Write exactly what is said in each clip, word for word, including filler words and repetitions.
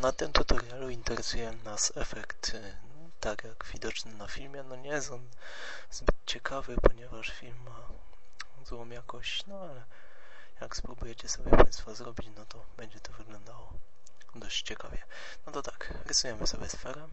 Na tym tutorialu interesuje nas efekt, tak jak widoczny na filmie. No nie jest on zbyt ciekawy, ponieważ film ma złą jakość, no ale jak spróbujecie sobie Państwo zrobić, no to będzie to wyglądało dość ciekawie. No to tak, rysujemy sobie sferę,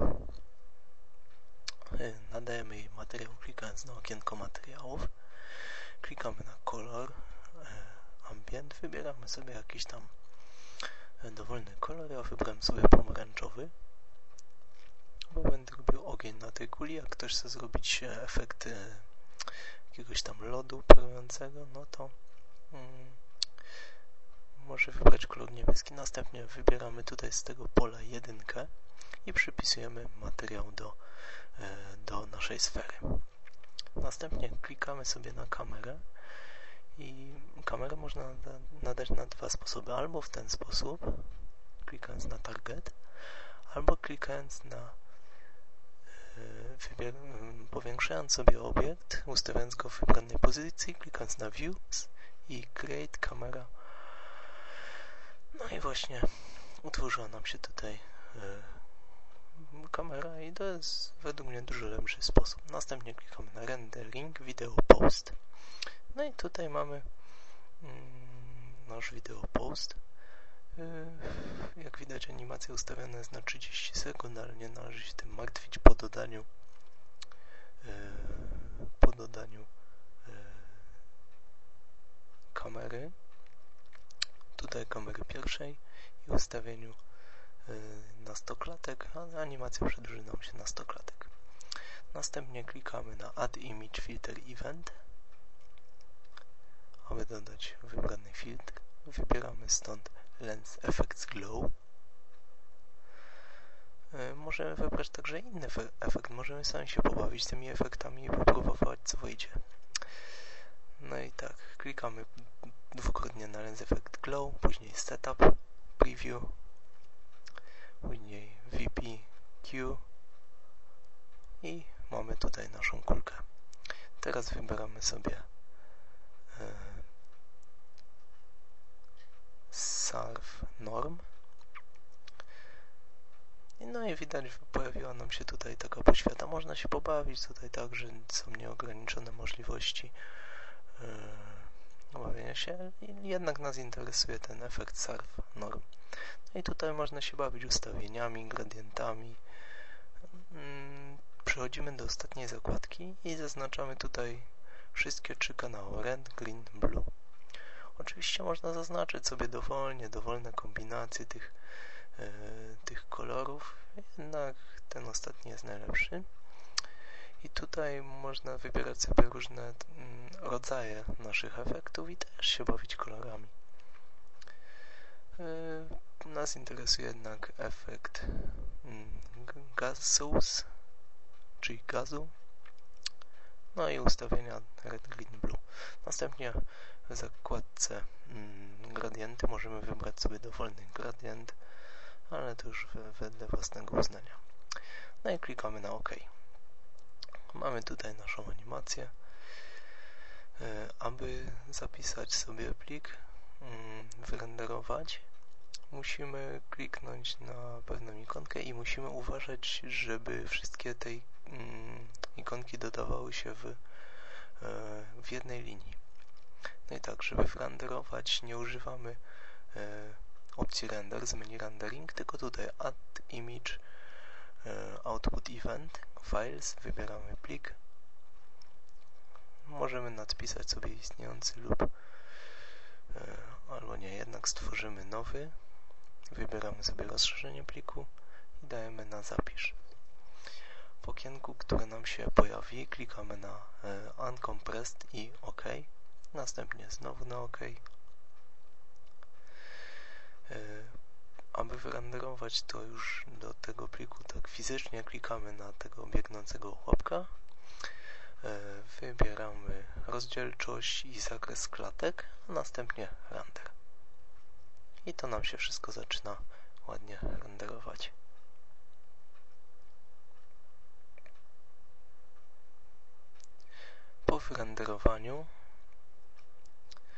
nadajemy jej materiał klikając na okienko materiałów, klikamy na kolor, ambient, wybieramy sobie jakiś tam dowolny kolor. Ja wybrałem sobie pomarańczowy, bo będę robił ogień na tej kuli. Jak ktoś chce zrobić efekt jakiegoś tam lodu parującego, no to mm, może wybrać kolor niebieski. Następnie wybieramy tutaj z tego pola jedynkę i przypisujemy materiał do, do naszej sfery. Następnie klikamy sobie na kamerę i kamerę można nadać na dwa sposoby. Albo w ten sposób, klikając na target, albo klikając na wybier powiększając sobie obiekt, ustawiając go w wybranej pozycji, klikając na Views i Create Camera. No i właśnie utworzyła nam się tutaj y, kamera i to jest według mnie dużo lepszy sposób. Następnie klikamy na Rendering, Video Post. No i tutaj mamy mm, nasz Video Post. Y, jak widać, animacja ustawiona jest na trzydzieści sekund, ale nie należy się tym martwić po dodaniu y, po dodaniu y, kamery. Tutaj kamery pierwszej i ustawieniu y, na sto klatek, a animacja przedłuży nam się na sto klatek. Następnie klikamy na Add Image Filter Event, aby dodać wybrany filtr. Wybieramy stąd Lens Effects Glow. Y, możemy wybrać także inny efekt. Możemy sami się pobawić tymi efektami i popróbować, co wyjdzie. No i tak, klikamy dwukrotnie na Lens Effect Glow, później Setup, Preview, później V P Q i mamy tutaj naszą kulkę. Teraz wybieramy sobie e, Surf Norm. No i widać, pojawiła nam się tutaj taka poświata. Można się pobawić tutaj tak, że są nieograniczone możliwości bawienia się, jednak nas interesuje ten efekt Surf Norm. No i tutaj można się bawić ustawieniami, gradientami. Przechodzimy do ostatniej zakładki i zaznaczamy tutaj wszystkie trzy kanały: Red, Green, Blue. Oczywiście można zaznaczyć sobie dowolnie, dowolne kombinacje tych, yy, tych kolorów, jednak ten ostatni jest najlepszy. I tutaj można wybierać sobie różne mm, rodzaje naszych efektów i też się bawić kolorami. Yy, nas interesuje jednak efekt mm, gaseous, czyli gazu. No i ustawienia Red, Green, Blue. Następnie w zakładce mm, gradienty możemy wybrać sobie dowolny gradient, ale to już we, wedle własnego uznania. No i klikamy na OK. Mamy tutaj naszą animację. Aby zapisać sobie plik, wyrenderować, musimy kliknąć na pewną ikonkę i musimy uważać, żeby wszystkie tej ikonki dodawały się w, w jednej linii. No i tak, żeby wyrenderować, nie używamy opcji render z menu rendering, tylko tutaj Add Image Output Event, Files, wybieramy plik. Możemy nadpisać sobie istniejący lub albo nie, jednak stworzymy nowy. Wybieramy sobie rozszerzenie pliku i dajemy na zapisz. W okienku, które nam się pojawi, klikamy na Uncompressed i OK. Następnie znowu na OK. Aby wyrenderować to już do tego pliku tak fizycznie, klikamy na tego biegnącego chłopka, wybieramy rozdzielczość i zakres klatek, a następnie render. I to nam się wszystko zaczyna ładnie renderować. Po wyrenderowaniu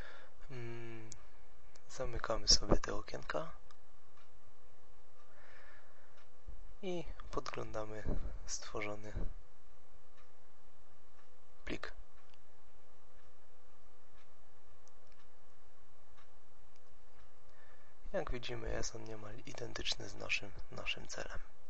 hmm, zamykamy sobie te okienka. i podglądamy stworzony plik. Jak widzimy, jest on niemal identyczny z naszym, naszym celem.